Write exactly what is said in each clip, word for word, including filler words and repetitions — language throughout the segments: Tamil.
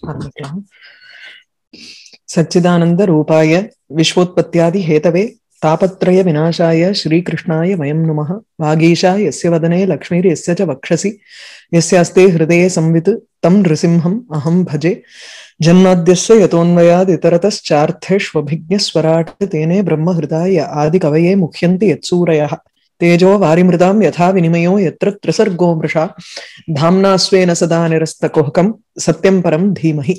आरंभिக்கலாம். सच्चिदानंद रूपाय विश्वोत्पत्त्यादि हेतवे तापत्रय विनाशाय श्रीकृष्णाय वयं नमः. वागीशा यस्य वदने लक्ष्मीर्यस्य च वक्षसि यस्यास्ते हृदये संवित् तं नृसिंहम् अहं भजे. जन्माद्यस्य यतोऽन्वयाद् इतरतश्चार्थेष्वभिज्ञस्वराट् तेने ब्रह्महृदाय आदिकवये मुह्यन्ति यत्सूरयः. तेजो वारिमृदां यथा विनिमयो यत्र त्रिसर्गो मृषा धाम्ना स्वेन सदा निरस्तकुहकं सत्यं परं धीमहि.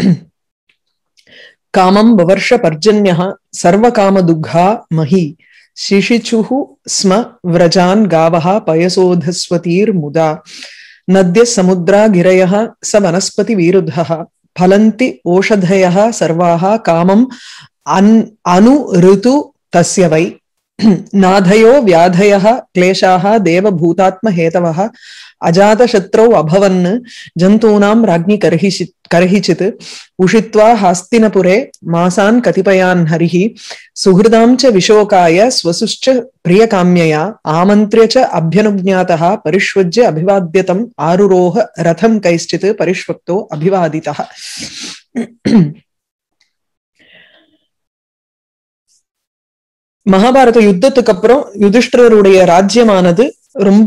कामं ववर्ष पर्जन्यः सर्वकामदुग्धा मही शिशिचुः स्म व्रजान् गावः पयसोधस्वतीर्मुदा. नद्यः समुद्रा गिरयः स वनस्पतिविरुद्धः फलन्ति ओषधयः सर्वाः कामम् अन् अनुऋतु तस्य वै. नाधयो व्याधयः क्लेशाः देवभूतात्महेतवः अजातशत्रौ अभवन् जन्तूनां राज्ञि कर्हिचित् कर्हिचित् उषित्वा हास्तिनपुरे मासान् कतिपयान् हरिः सुहृदां च विशोकाय स्वसुश्च प्रियकाम्यया आमन्त्र्य च अभ्यनुज्ञातः परिष्वज्य अभिवाद्यतम् आरुरोह रथं कैश्चित् परिष्वक्तो अभिवादितः. மகாபாரத யுத்தத்துக்கு அப்புறம் யுதிஷ்டிரருடைய ராஜ்யமானது ரொம்ப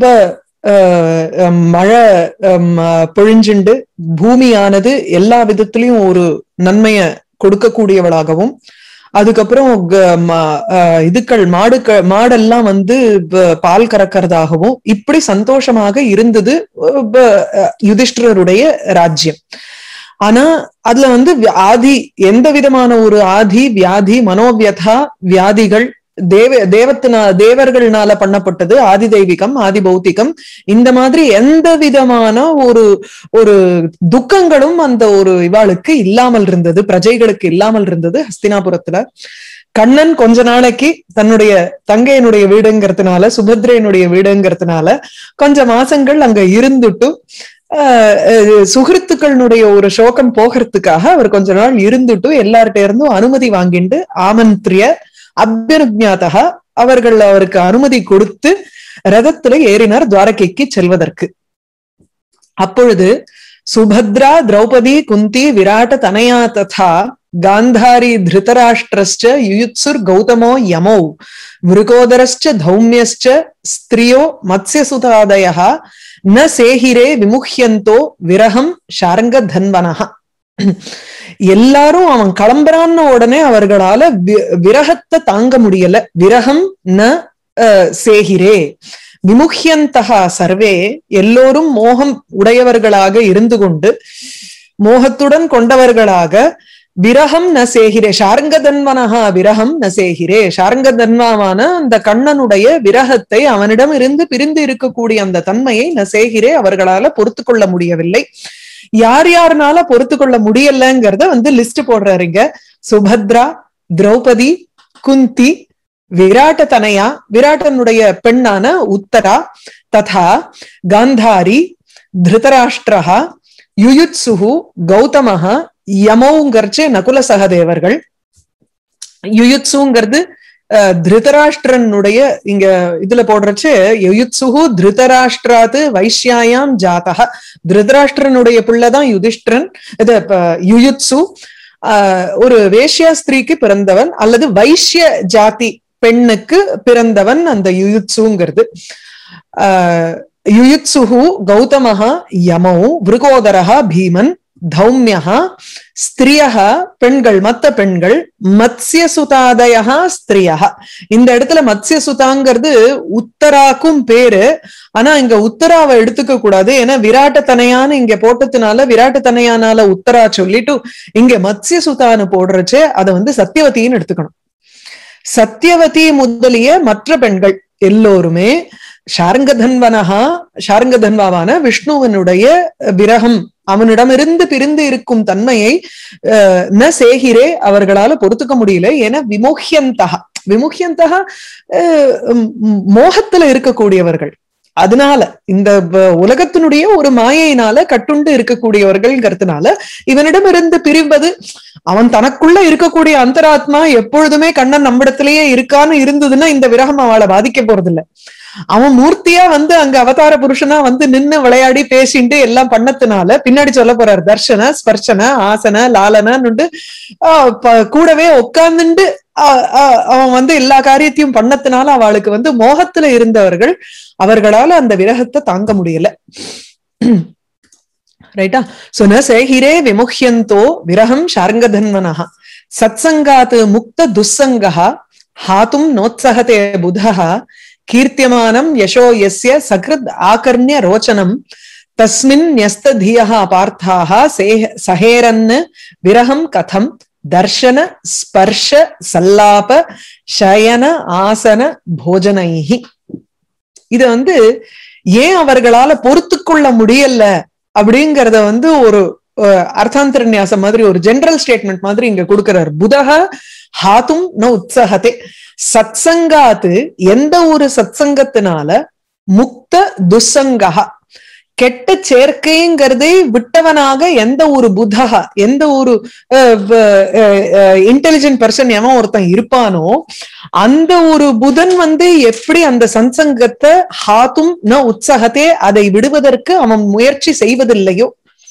மழை பொழிஞ்சுண்டு பூமியானது எல்லா விதத்திலையும் ஒரு நன்மைய கொடுக்கக்கூடியவளாகவும் அதுக்கப்புறம் இதுக்கள் மாடு மாடெல்லாம் வந்து பால் கறக்கிறதாகவும் இப்படி சந்தோஷமாக இருந்தது யுதிஷ்டிரருடைய ராஜ்யம். ஆனா அதுல வந்து ஆதி எந்த விதமான ஒரு ஆதி வியாதி மனோவியதா வியாதிகள் தேவ தேவத்தினா தேவர்கள்னால பண்ணப்பட்டது ஆதி தெய்வீகம் ஆதி பௌத்திகம் இந்த மாதிரி எந்த விதமான ஒரு ஒரு துக்கங்களும் அந்த ஒரு இவாளுக்கு இல்லாமல் இருந்தது, பிரஜைகளுக்கு இல்லாமல் இருந்தது ஹஸ்தினாபுரத்துல. கண்ணன் கொஞ்ச நாளைக்கு தன்னுடைய தங்கையனுடைய வீடுங்கிறதுனால சுபத்ரையனுடைய வீடுங்கிறதுனால கொஞ்ச மாசங்கள் அங்க இருந்துட்டு சுகிருத்துக்களுடைய ஒரு சோகம் போகிறதுக்காக அவர் கொஞ்ச நாள் இருந்துட்டு எல்லார்ட்ட இருந்தும் அனுமதி வாங்கிட்டு ஆமந்திரிய அபியனுஜாதா அவர்கள் அவருக்கு அனுமதி கொடுத்து ரதத்துல ஏறினார் துவாரகைக்கு செல்வதற்கு. அப்பொழுது சுபத்ரா திரௌபதி குந்தி விராட்ட தனயா ததா காந்தாரி திருதராஷ்டிரஸ்ச யுயுத்சுர் கௌதமோ யமௌ விருகோதரஸ்ச தௌம்யஸ்ச ஸ்திரியோ மத்ஸ்யசுதாதயः ந சேஹிரே விமுஹ்யந்தோ விரகம் ஷாரங்க தன்வனஹா. எல்லாரும் அவன் கிளம்புறான்னு உடனே அவர்களால விரகத்தை தாங்க முடியல. விரகம் ந சேஹிரே விமுஹ்யந்தஹா சர்வே எல்லோரும் மோகம் உடையவர்களாக இருந்து கொண்டு மோகத்துடன் கொண்டவர்களாக விரகம் ந சேகிரே ஷாரங்கதன்வனஹா விரகம் ந சேகிரே ஷாரங்கதன்வான அந்த கண்ணனுடைய விரகத்தை அவனிடம் இருந்து பிரிந்து இருக்கக்கூடிய அந்த தன்மையை ந சேகிரே அவர்களால பொறுத்து கொள்ள முடியவில்லை. யார் யாருனால பொறுத்து கொள்ள முடியலங்கிறத வந்து லிஸ்ட் போடுறாருங்க. சுபத்ரா, திரௌபதி, குந்தி, விராட்ட தனயா விராட்டனுடைய பெண்ணான உத்தரா, ததா காந்தாரி, திருதராஷ்டிரஹா, யுயுத்சுஹு, கௌதமஹா, யமௌங்கர்ச்சு நகுல சகதேவர்கள். யுயுத்சுங்கிறது திருதராஷ்டிரனுடைய இங்க இதுல போடுறச்சு யுயுத்சுஹு திருதராஷ்டிராத்து வைஷ்யாயாம் ஜாதக. திருதராஷ்டிரனுடைய பிள்ளைதான் யுதிஷ்டிரன். இது யுயுத்சு ஆஹ் ஒரு வேஷ்யா ஸ்திரீக்கு பிறந்தவன் அல்லது வைஷ்ய ஜாதி பெண்ணுக்கு பிறந்தவன் அந்த யுயுத்சுங்கிறது. ஆஹ் யுயுத்சுஹு கௌதமஹா யமௌ விருகோதரஹா பீமன் தௌம்யஹா ஸ்திரியஹா பெண்கள் மத்த பெண்கள் மத்ஸ்யசுதாதயா ஸ்திரியஹா. இந்த இடத்துல மத்ஸ்யசுதாங்கிறது உத்தராக்கும் பேரு. ஆனா இங்க உத்தராவை எடுத்துக்க கூடாது. ஏன்னா விராட்ட தனையான்னு இங்க போட்டதுனால விராட்ட தனையானால உத்தரா சொல்லிட்டு இங்க மத்ஸ்யசுதான்னு போடுறச்சே அதை வந்து சத்தியவதின்னு எடுத்துக்கணும். சத்தியவதி முதலிய மற்ற பெண்கள் எல்லோருமே ஷாரங்கதன்வனஹா ஷாரங்கதன்வாவான விஷ்ணுவனுடைய விரகம் அவனிடமிருந்து பிரிந்து இருக்கும் தன்மையை ந சேகிரே அவர்களால பொறுத்துக்க முடியல. ஏன்னா விமுஹ்யந்தகா விமுஹ்யந்தகா மோகத்துல இருக்கக்கூடியவர்கள். அதனால இந்த உலகத்தினுடைய ஒரு மாயையினால கட்டுண்டு இருக்கக்கூடியவர்கள்ங்கிறதுனால இவனிடமிருந்து பிரிவது அவன் தனக்குள்ள இருக்கக்கூடிய அந்தராத்மா எப்பொழுதுமே கண்ணன் நம்மிடத்திலேயே இருக்கான்னு இருந்ததுன்னா இந்த விரகம் அவளை பாதிக்க போறதில்லை. அவன் மூர்த்தியா வந்து அங்க அவதார புருஷனா வந்து நின்னு விளையாடி பேசிட்டு எல்லாம் பண்ணதுனால பின்னாடி சொல்ல போறாரு தர்ஷன ஸ்பர்ஷன ஆசன லாலனன்னு கூடவே உட்கார்ந்துட்டு அவன் வந்து எல்லா காரியத்தையும் பண்ணதுனால அவளுக்கு வந்து மோகத்துல இருந்தவர்கள் அவர்களால அந்த விரகத்தை தாங்க முடியல. ரைட்டா? சுனசே ஹிரே விமுஹ்யந்தோ விரகம் ஷார்ங்கதன்வனஹ சத்சங்காத் முக்த துஸ்ஸங்கஹ ஹாதும் நோத்சஹதே புதஹ கீர்த்தியமானம் யசோ யஸ்ய சக்ருத் ஆகர்ண்ய ரோச்சனம் தஸ்மின் ன்யஸ்ததியஹ பார்த்தாஹ சஹேரன் விரகம் கதம் தர்ஷன ஸ்பர்ஷ சல்லாப சயன ஆசன போஜனைஹி. இது வந்து ஏன் அவர்களால பொறுத்து கொள்ள முடியல அப்படிங்கறத வந்து ஒரு அர்த்தாந்தர நியாசம் மாதிரி ஒரு ஜெனரல் ஸ்டேட்மெண்ட் மாதிரி இங்க கொடுக்கிறார். புதஹ ஹாதும் ந உத்சஹதே, சத்சங்காத்து எந்த ஒரு சத்சங்கத்தினால முக்த துஸ்ஸங்கஹ கெட்ட சேர்க்கைங்கிறதை விட்டவனாக எந்த ஒரு புதஹா எந்த ஒரு இன்டெலிஜென்ட் பர்சன் எவன் ஒருத்தன் இருப்பானோ அந்த ஒரு புதன் வந்து எப்படி அந்த சத்சங்கத்தை ஹாத்தும் ந உற்சகத்தே அதை விடுவதற்கு அவன் முயற்சி செய்வதில்லையோ,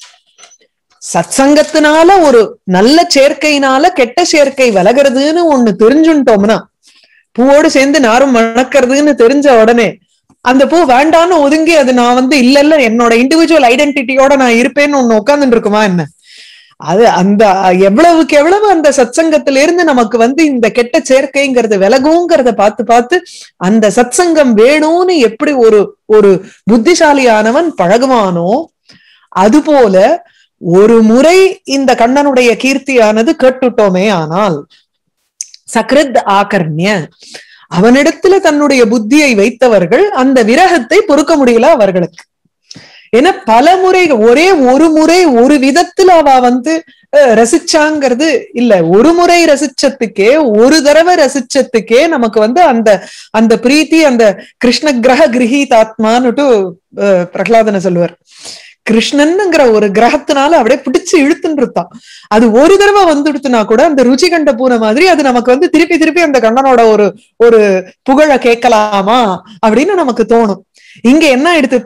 சத்சங்கத்தினால ஒரு நல்ல சேர்க்கையினால கெட்ட சேர்க்கை விலகிறதுன்னு ஒண்ணு தெரிஞ்சுட்டோம்னா, பூவோடு சேர்ந்து நாரும் மணக்கிறதுன்னு தெரிஞ்ச உடனே அந்த பூ வேண்டான்னு ஒதுங்கி அது நான் வந்து இல்ல இல்ல என்னோட இண்டிவிஜுவல் ஐடென்டிட்டியோட நான் இருப்பேன்னு ஒண்ணு உட்கார்ந்துட்டு இருக்குமா என்ன? அது அந்த எவ்வளவுக்கு எவ்வளவு அந்த சத்சங்கத்தில இருந்து நமக்கு வந்து இந்த கெட்ட சேர்க்கைங்கிறது விலகுங்கிறத பார்த்து பார்த்து அந்த சத்சங்கம் வேணும்னு எப்படி ஒரு ஒரு புத்திசாலியானவன் பழகுவானோ அதுபோல ஒரு முறை இந்த கண்ணனுடைய கீர்த்தியானது கேட்டுட்டோமே ஆனால் சக்ருத் ஆகர்ண்ய அவனிடத்துல தன்னுடைய புத்தியை வைத்தவர்கள் அந்த விரகத்தை பொறுக்க முடியல அவர்களுக்கு. ஏன்னா பல முறை ஒரே ஒரு முறை ஒரு விதத்துல அவ வந்து ரசிச்சாங்கிறது இல்ல, ஒரு முறை ரசிச்சத்துக்கே ஒரு தடவை ரசிச்சத்துக்கே நமக்கு வந்து அந்த அந்த பிரீத்தி அந்த கிருஷ்ண கிரக கிரகீதாத்மான்னுட்டு பிரகலாதனை சொல்லுவார். கிருஷ்ணன்ங்கிற ஒரு கிரகத்தினால அப்படியே பிடிச்சு இழுத்துன்னு இருத்தான். அது ஒரு தடவை வந்துடுத்துனா கூட அந்த ருச்சி கண்ட பூனை மாதிரி அது நமக்கு வந்து திருப்பி திருப்பி அந்த கண்ணனோட ஒரு ஒரு புகழ கேட்கலாமா அப்படின்னு நமக்கு தோணும். இங்க என்ன எடுத்து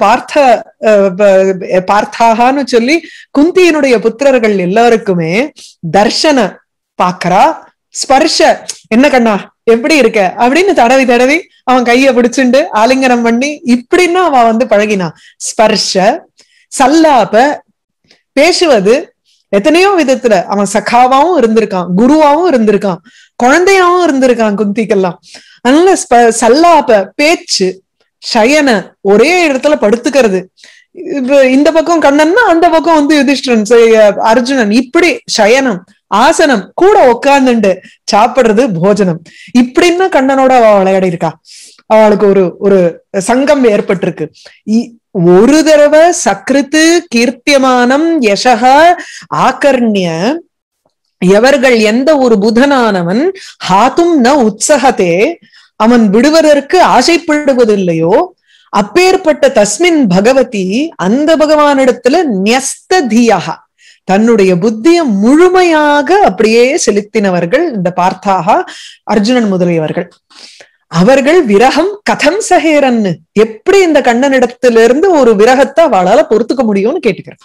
பார்த்த பார்த்தாகான்னு சொல்லி குந்தியினுடைய புத்திரர்கள் எல்லாருக்குமே தர்ஷன பாக்கறா, ஸ்பர்ஷ என்ன கண்ணா எப்படி இருக்க அப்படின்னு தடவி தடவி அவன் கைய பிடிச்சுண்டு ஆலிங்கனம் பண்ணி இப்படின்னா அவன் வந்து பழகினான். ஸ்பர்ஷ சல்லாப பேசுவது எத்தனையோ விதத்துல அவன் சகாவாவும் இருந்திருக்கான், குருவாவும் இருந்திருக்கான், குழந்தையாவும் இருந்திருக்கான் குந்திக்கெல்லாம். அதனால சல்லாப பேச்சு, சயன ஒரே இடத்துல படுத்துக்கிறது, இந்த பக்கம் கண்ணன்னா அந்த பக்கம் வந்து யுதிஷ்டிரன் அர்ஜுனன், இப்படி சயனம் ஆசனம் கூட உட்கார்ந்துண்டு சாப்பிடுறது போஜனம், இப்படின்னா கண்ணனோட அவ விளையாடி இருக்கா. அவளுக்கு ஒரு ஒரு சங்கம் ஏற்பட்டிருக்கு. ஒரு தடவை சக்ருத்து கீர்த்தியமானம் யசக ஆகர்ண்ய எவர்கள் எந்த ஒரு புதனானவன் ஹாத்தும் ந உற்சகத்தே அவன் விடுவதற்கு ஆசைப்படுவதில்லையோ அப்பேற்பட்ட தஸ்மின் பகவதி அந்த பகவானிடத்துல ன்யஸ்ததியஹ தன்னுடைய புத்தியை முழுமையாக அப்படியே செலுத்தினவர்கள் இந்த பார்த்தாக அர்ஜுனன் முதலியவர்கள். அவர்கள் விரகம் கதம் சஹேரன்னு எப்படி இந்த கண்ணனிடத்திலிருந்து ஒரு விரகத்தை அவளால பொறுத்துக்க முடியும்னு கேட்டுக்கிறேன்.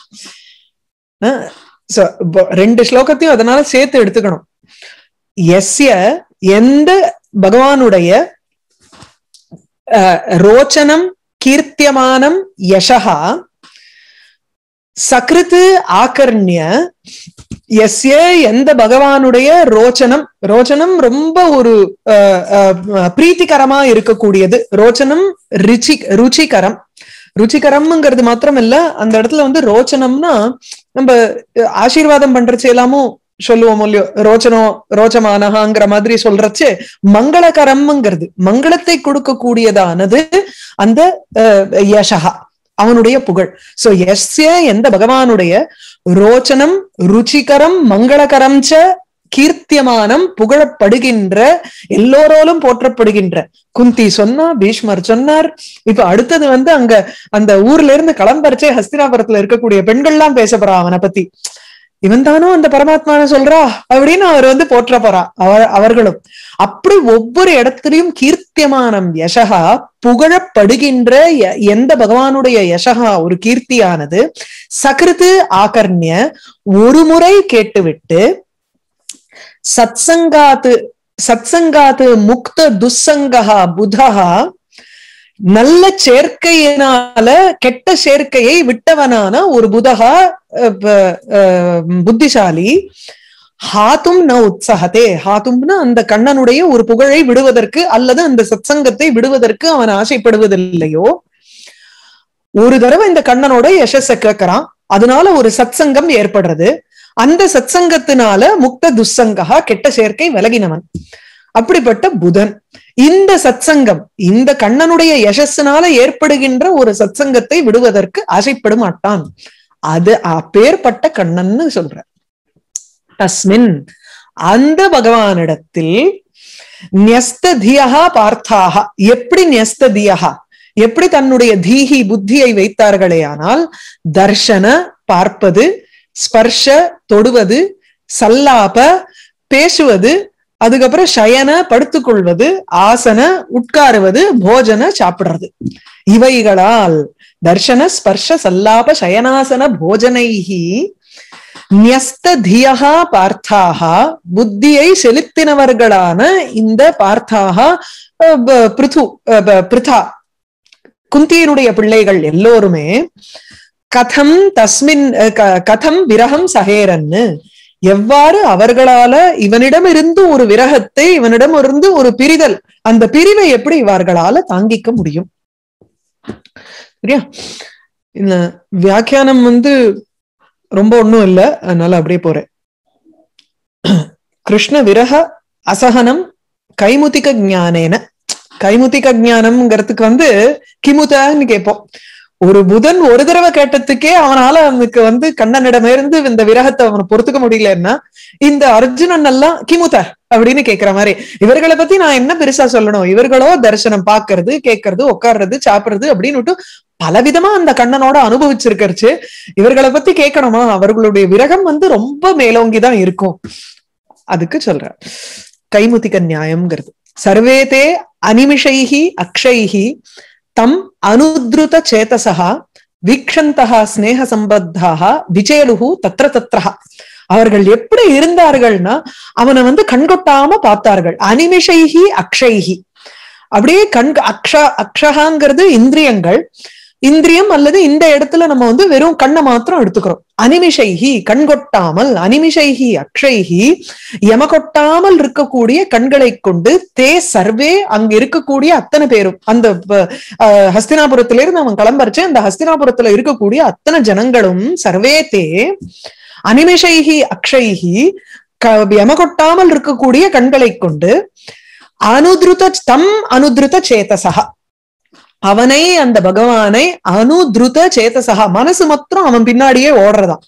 ரெண்டு ஸ்லோகத்தையும் அதனால சேர்த்து எடுத்துக்கணும். எஸ்ய எந்த பகவானுடைய ரோச்சனம் கீர்த்தியமானம் யசஹா சக்ருத்து ஆகர்ண்ய எஸ்ய எந்த பகவானுடைய ரோச்சனம், ரோச்சனம் ரொம்ப ஒரு பிரீத்திகரமா இருக்கக்கூடியது, ரோச்சனம் ருச்சி ருச்சிகரம் ருச்சிகரம்ங்கிறது மாத்திரம் இல்ல, அந்த இடத்துல வந்து ரோச்சனம்னா நம்ம ஆசீர்வாதம் பண்றச்சு எல்லாமும் சொல்லுவோம் இல்லையோ, ரோச்சனோ ரோச்சமானஹாங்கிற மாதிரி சொல்றச்சு மங்களகரம்ங்கிறது மங்களத்தை கொடுக்கக்கூடியதானது அந்த யசஹா அவனுடைய புகழ். சோ எஸ்ய எந்த பகவானுடைய ரோச்சனம் ருச்சிகரம் மங்களகரம் ச கீர்த்தியமானம் புகழப்படுகின்ற எல்லோரோலும் போற்றப்படுகின்ற குந்தி சொன்னா, பீஷ்மர் சொன்னார். இப்ப அடுத்தது வந்து அங்க அந்த ஊர்ல இருந்து கிளம்பரிச்சே ஹஸ்தினாபுரத்துல இருக்கக்கூடிய பெண்கள்லாம் பேச போறா அவனை பத்தி. இவன் தானோ அந்த பரமாத்மான சொல்றா அப்படின்னு அவர் வந்து போற்ற போறா அவ அவர்களும். அப்படி ஒவ்வொரு இடத்திலையும் கீர்த்தியமானம் யசகா புகழப்படுகின்ற எந்த பகவானுடைய யசகா ஒரு கீர்த்தியானது சகிருத்து ஆகர்ணிய ஒரு முறை கேட்டுவிட்டு சத்சங்காத்து சத்சங்காத்து முக்த துஸ்ஸங்கஹா புதஹா நல்ல சேர்க்கையினால கெட்ட சேர்க்கையை விட்டவனான ஒரு புதகா புத்திசாலி ஹாத்தும் ந உற்சகத்தே ஹாத்தும்னா அந்த கண்ணனுடைய ஒரு புகழை விடுவதற்கு அல்லது அந்த சத்சங்கத்தை விடுவதற்கு அவன் ஆசைப்படுவதில்லையோ. ஒரு தடவை இந்த கண்ணனோட யசஸ கேட்கிறான், அதனால ஒரு சத்சங்கம் ஏற்படுறது. அந்த சத்சங்கத்தினால முக்த துஸ்ஸங்கா கெட்ட சேர்க்கை விலகினவன். அப்படிப்பட்ட புதன் இந்த சத்சங்கம் இந்த கண்ணனுடைய யசஸ்னால ஏற்படுகின்ற ஒரு சத்சங்கத்தை விடுவதற்கு ஆசைப்பட மாட்டான். அது அப்பேற்பட்ட கண்ணன்னு சொல்ற. தஸ்மின் அந்த பகவானிடத்தில் ந்யஸ்ததியா பார்த்தாக எப்படி ந்யஸ்ததியா எப்படி தன்னுடைய தீஹி புத்தியை வைத்தார்களே ஆனால் தர்ஷன பார்ப்பது, ஸ்பர்ஷ தொடுவது, சல்லாப பேசுவது, அதுக்கப்புறம் சயன படுத்துக்கொள்வது, ஆசன உட்காருவது, போஜன சாப்பிடுறது, இவைகளால் தர்ஷன ஸ்பர்ஷ சல்லாப சயனாசன போஜனைஹி ந்யஸ்ததியா பார்த்தாக புத்தியை செலுத்தினவர்களான இந்த பார்த்தாக பிருது பிருதா குந்தியினுடைய பிள்ளைகள் எல்லோருமே கதம் தஸ்மின் கதம் விரகம் சகேரன்னு எவ்வாறு அவர்களால இவனிடம் இருந்து ஒரு விரகத்தை இவனிடம் இருந்து ஒரு பிரிதல் அந்த பிரிவை எப்படி இவர்களால தாங்கிக்க முடியும். சரியா? இந்த வியாக்கியானம் வந்து ரொம்ப ஒண்ணும் இல்ல, அதனால அப்படியே போறேன். கிருஷ்ண விரக அசகனம் கைமுத்திக ஞானேன. கைமுத்திக ஞானம்ங்கிறதுக்கு வந்து கிமுதான்னு கேட்போம். ஒரு புதன் ஒரு தடவை கேட்டதுக்கே அவனால அவனுக்கு வந்து கண்ணனிடமே இருந்து இந்த விரகத்தை அவனை பொறுத்துக்க முடியலன்னா இந்த அர்ஜுனன் எல்லாம் கிமுத அப்படின்னு கேட்கிற மாதிரி. இவர்களை பத்தி நான் என்ன பெருசா சொல்லணும், இவர்களோ தரிசனம் பாக்குறது, கேட்கறது, உட்கார்றது, சாப்பிடுறது அப்படின்னு பலவிதமா அந்த கண்ணனோட அனுபவிச்சிருக்கச்சு. இவர்களை பத்தி கேட்கணுமா? அவர்களுடைய விரகம் வந்து ரொம்ப மேலோங்கிதான் இருக்கும். அதுக்கு சொல்ற கைமுத்திக நியாயம்ங்கிறது. சர்வேதே அனிமிஷைஹி அக்ஷைஹி தம் அனுத்ருத சேதசா வீக்ஷந்தஹா ஸ்நேக சம்பத்தாக விஜேலுஹு தத்ர தத்ரஹா. அவர்கள் எப்படி இருந்தார்கள்னா அவனை வந்து கண்கொட்டாம பார்த்தார்கள். அனிமிஷைஹி அக்ஷைஹி அப்படியே கண் அக்ஷா அக்ஷகாங்கிறது இந்திரியங்கள். இந்திரியம் அல்லது இந்த இடத்துல நம்ம வந்து வெறும் கண்ணை மாத்திரம் எடுத்துக்கிறோம். அனிமிஷைஹி கண்கொட்டாமல், அனிமிஷைஹி அக்ஷைஹி யமகொட்டாமல் இருக்கக்கூடிய கண்களை கொண்டு தே சர்வே அங்க இருக்கக்கூடிய அத்தனை பேரும் அந்த ஹஸ்தினாபுரத்திலிருந்து அவன் கிளம்பரிச்சு அந்த ஹஸ்தினாபுரத்துல இருக்கக்கூடிய அத்தனை ஜனங்களும் சர்வே தே அனிமிஷைஹி அக்ஷைஹி யமகொட்டாமல் இருக்கக்கூடிய கண்களை கொண்டு அனுத்ருத தம் அனுத்ருத சேதசா அவனை அந்த பகவானை அனுத்ருத சேதசா மனசு மாத்திரம் அவன் பின்னாடியே ஓடுறதான்.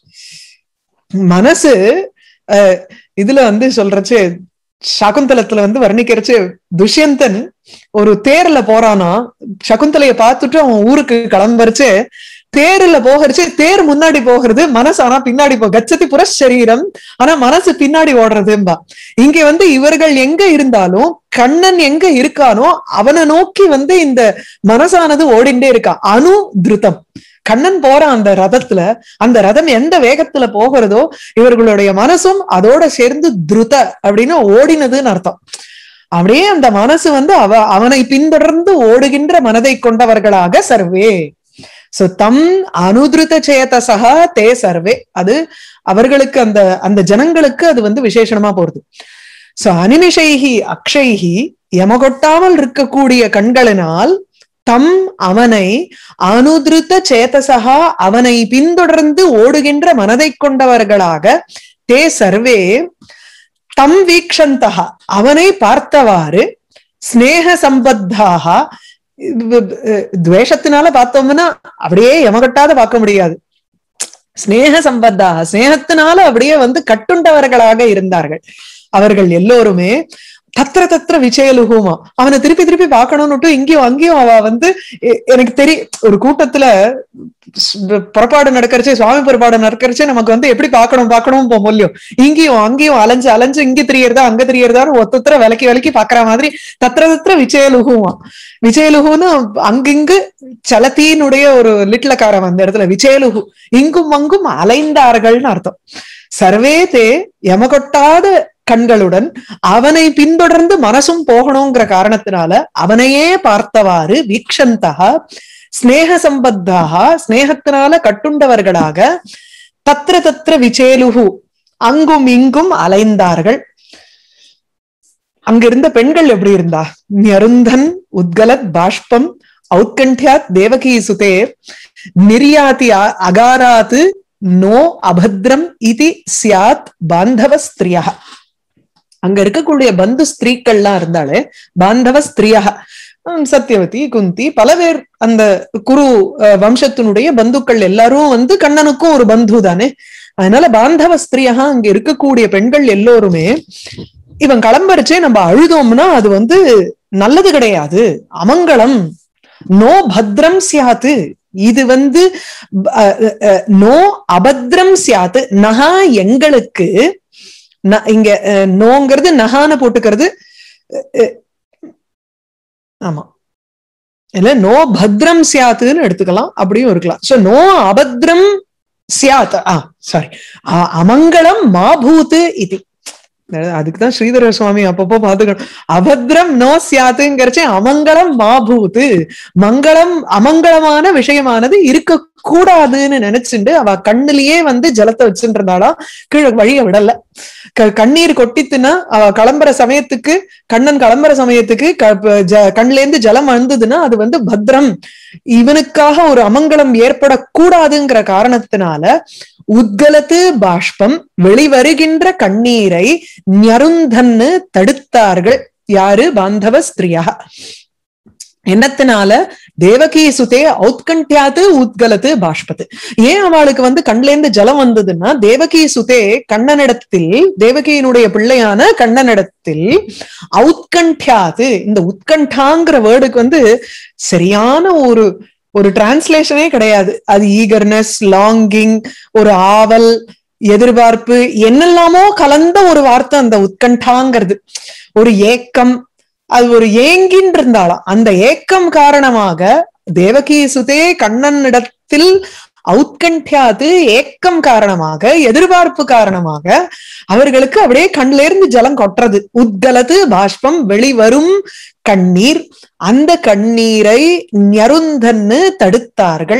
மனசு அஹ் இதுல வந்து சொல்றச்சு சகுந்தலத்துல வந்து வர்ணிக்கிறச்சு துஷ்யந்தன் ஒரு தேர்ல போறானா, சகுந்தலைய பார்த்துட்டு அவன் ஊருக்கு கிளம்பரிச்சு தேர்ல போகிறச்சு தேர் முன்னாடி போகிறது, மனசு ஆனா பின்னாடி போ கச்சதி புரஷரீரம் ஆனா மனசு பின்னாடி ஓடுறதும்பா. இங்க வந்து இவர்கள் எங்க இருந்தாலும் கண்ணன் எங்க இருக்கானோ அவனை நோக்கி வந்து இந்த மனசானது ஓடிண்டே இருக்கா. அனு திருத்தம் கண்ணன் போறான் அந்த ரதத்துல, அந்த ரதம் எந்த வேகத்துல போகிறதோ இவர்களுடைய மனசும் அதோட சேர்ந்து திருத அப்படின்னு ஓடினதுன்னு அர்த்தம். அப்படியே அந்த மனசு வந்து அவ அவனை பின்தொடர்ந்து ஓடுகின்ற மனதை கொண்டவர்களாக சர்வே. சோ தம் அனுதிருத சேதசா தே சர்வே. அது அவர்களுக்கு அந்த அந்த ஜனங்களுக்கு அது வந்து விசேஷமா போறது. சோ அனிமிஷைஹி அக்ஷைஹி யமகொட்டாமல் இருக்கக்கூடிய கண்களினால் தம் அவனை அனுதிருத சேதசா அவனை பின்தொடர்ந்து ஓடுகின்ற மனதை கொண்டவர்களாக தே சர்வே தம் வீக்ஷந்தஹா அவனை பார்த்தவாறு ஸ்நேக சம்பத்தாக துவேஷத்தினால பார்த்தோம்னா அப்படியே யமகட்டாத பார்க்க முடியாது. ஸ்நேக சம்பத்தாக ஸ்நேகத்தினால அப்படியே வந்து கட்டுண்டவர்களாக இருந்தார்கள் அவர்கள் எல்லோருமே. தத்திர தத்திர விஜயலுகுமா, அவனை திருப்பி திருப்பி பார்க்கணும்னுட்டு இங்கேயும் அங்கேயும் அவ வந்து எனக்கு தெரியும். ஒரு கூட்டத்துல புறப்பாடு நடக்கிறச்சே, சுவாமி புறப்பாடு நடக்கிறச்சே நமக்கு வந்து எப்படி பார்க்கணும் பார்க்கணும் போக முடியும், இங்கேயும் அங்கேயும் அலைஞ்சு அலைஞ்சு இங்க தெரியறதா அங்க தெரியறதான்னு ஒத்தத்திர விலக்கி விலக்கி பாக்குற மாதிரி தத்திர தத்திர விஜயலுகுமா. விஜயலுகுன்னு அங்கிங்கு சலத்தினுடைய ஒரு லிட்லக்காரம் அந்த இடத்துல விஜயலுகு, இங்கும் அங்கும் அலைந்தார்கள்னு அர்த்தம். சர்வே தே யமகொட்டாத கண்களுடன் அவனை பின்தொடர்ந்து மனசும் போகணுங்கிற காரணத்தினால அவனையே பார்த்தவாறு வீக்ஷந்தா ஸ்நேக சம்பத்தாக ஸ்நேகத்தினால கட்டுண்டவர்களாக தத்திர தத்திர விஜேலுகு அங்கும் இங்கும் அலைந்தார்கள். அங்கிருந்த பெண்கள் எப்படி இருந்தா, ஞருந்தன் உத்கலத் பாஷ்பம் ஔத்கண்ட்யாத் தேவகி சுதே நிர்யாதி அகாராத் நோ அபத்ரம் இதி ஸ்யாத் பாந்தவ ஸ்திரியா. அங்க இருக்கக்கூடிய பந்து ஸ்திரீக்கள்லாம் இருந்தாலே பாந்தவ ஸ்திரியா, சத்யவதி குந்தி பல பேர் அந்த குரு வம்சத்தினுடைய பந்துக்கள் எல்லாரும் வந்து கண்ணனுக்கும் ஒரு பந்து தானே. அதனால பாந்தவ ஸ்திரியா அங்க இருக்கக்கூடிய பெண்கள் எல்லோருமே இவன் கிளம்பரிச்சே நம்ம அழுதோம்னா அது வந்து நல்லது கிடையாது, அமங்கலம், நோ பத்ரம் சியாத்து, இது வந்து நோ அபத்ரம் சியாத்து, நகா எங்களுக்கு, இங்க நோங்கிறது நகான போட்டுக்கிறது, ஆமா இல்ல நோ பத்ரம் சியாத்துன்னு எடுத்துக்கலாம், அப்படியும் இருக்கலாம். சோ நோ அபத்ரம் சியாத், ஆ சாரி அமங்கலம் மாபூத்து இது. அதுக்குதான் ஸ்ரீதர சுவாமி அப்பப்போ பாத்துக்கணும், அபத்ரம் நோ சியாத்துங்கிறச்சே அமங்கலம் மாபூத்து, மங்களம் அமங்கலமான விஷயமானது இருக்க கூடாதுன்னு நினைச்சுண்டு அவ கண்ணிலேயே வந்து ஜலத்தை வச்சுட்டு இருந்தாளா, கீழே வழிய விடல. கண்ணீர் கொட்டித்துனா அவ கிளம்புற சமயத்துக்கு, கண்ணன் கிளம்புற சமயத்துக்கு கண்ல இருந்து ஜலம் வந்ததுன்னா அது வந்து பத்ரம், இவனுக்காக ஒரு அமங்கலம் ஏற்படக்கூடாதுங்கிற காரணத்தினால உத்கலத்து பாஷ்பம் வெளிவருகின்ற கண்ணீரை ஞருந்தன்னு தடுத்தார்கள். யாரு? பாந்தவ ஸ்திரியா. என்னத்தினால? தேவகி சுதே ஔத்கண்ட்யாத்து உத்கலத்து பாஷ்பத்து. ஏன் அவளுக்கு வந்து கண்ல இருந்து ஜலம் வந்ததுன்னா, தேவகி சுதே கண்ணனிடத்தில், தேவகியினுடைய பிள்ளையான கண்ணனிடத்தில் ஔத்கண்ட்யாத்து, இந்த உத்கண்டாங்கிற வேர்டுக்கு வந்து சரியான ஒரு ஒரு டிரான்ஸ்லேஷனே கிடையாது. அது ஈகர்னஸ், லாங்கிங், ஒரு ஆவல், எதிர்பார்ப்பு, என்னெல்லாமோ கலந்த ஒரு வார்த்தை அந்த உத்கண்டாங்கிறது. ஒரு ஏக்கம், அது ஒரு ஏங்கின்னு இருந்தாலும் அந்த ஏக்கம் காரணமாக தேவகி சுதே கண்ணனிடத்தில் ஔத்கண்ட்யாது ஏக்கம் காரணமாக, எதிர்பார்ப்பு காரணமாக அவர்களுக்கு அப்படியே கண்ல இருந்து ஜலம் கொட்டுறது. உத்கலது பாஷ்பம் வெளிவரும் கண்ணீர், அந்த கண்ணீரை ஞருந்தன்னு தடுத்தார்கள்.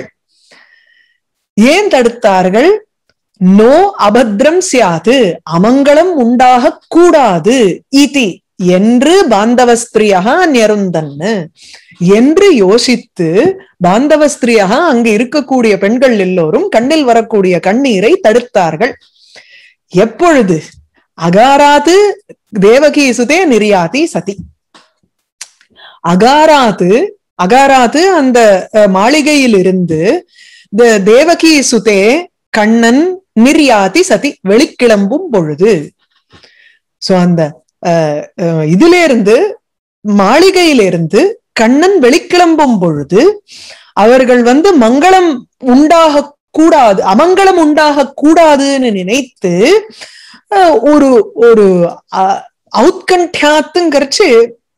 ஏன் தடுத்தார்கள்? நோ அபத்ரம் சியாது, அமங்கலம் உண்டாக கூடாது, இதி என்று பாந்தவஸ்திரியாக ஞருந்தன்னு என்று யோசித்து பாந்தவஸ்திரியாக அங்கு இருக்கக்கூடிய பெண்கள் எல்லோரும் கண்ணில் வரக்கூடிய கண்ணீரை தடுத்தார்கள். எப்பொழுது? அகாராத்து தேவகி சுதே நிர்யாதி சதி. அகாராத்து அகாராத்து அந்த மாளிகையில் இருந்து தேவகி சுதே கண்ணன் நிர்யாதி சதி வெளிக்கிளம்பும் பொழுது, சோ அந்த இதுல இருந்து மாளிகையிலிருந்து கண்ணன் வெளிக்கிளம்பும் பொழுது அவர்கள் வந்து மங்களம் உண்டாக கூடாது, அமங்கலம் உண்டாக கூடாதுன்னு நினைத்து ஒரு ஒரு ஔத்கண்ட்யாத்துங்கிறச்சு